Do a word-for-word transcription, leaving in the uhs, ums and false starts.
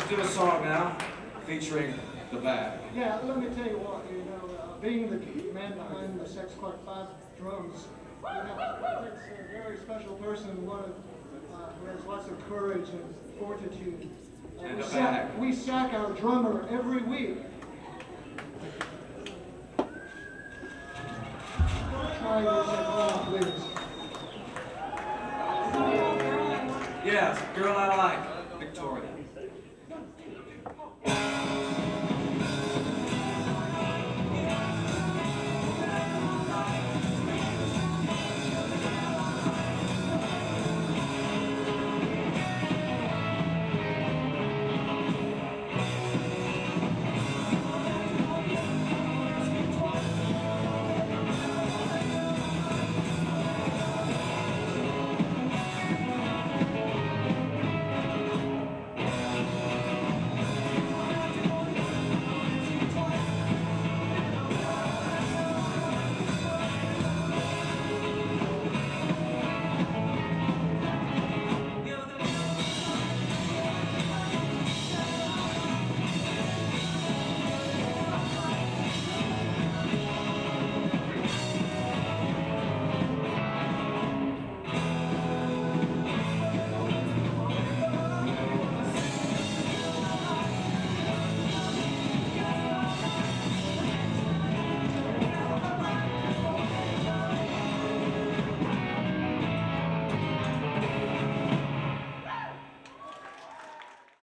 let's do a song now featuring the band. Yeah, let me tell you what, you know, uh, being the man behind the Sex Clark Five drums, you know, it's a very special person, one of, uh, who has lots of courage and fortitude. Uh, And we, a sack, bag. we sack our drummer every week. Try this at home, please. Yes, Girl I Like, Victoria.